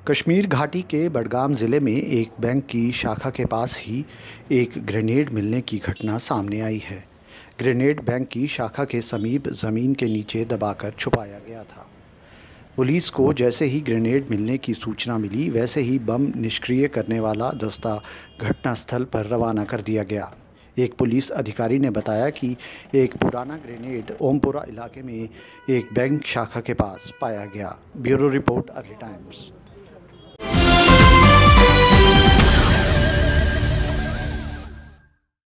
कश्मीर घाटी के बडगाम ज़िले में एक बैंक की शाखा के पास ही एक ग्रेनेड मिलने की घटना सामने आई है। ग्रेनेड बैंक की शाखा के समीप ज़मीन के नीचे दबाकर छुपाया गया था। पुलिस को जैसे ही ग्रेनेड मिलने की सूचना मिली, वैसे ही बम निष्क्रिय करने वाला दस्ता घटनास्थल पर रवाना कर दिया गया। एक पुलिस अधिकारी ने बताया कि एक पुराना ग्रेनेड ओमपुरा इलाके में एक बैंक शाखा के पास पाया गया। Bureau report, Early times.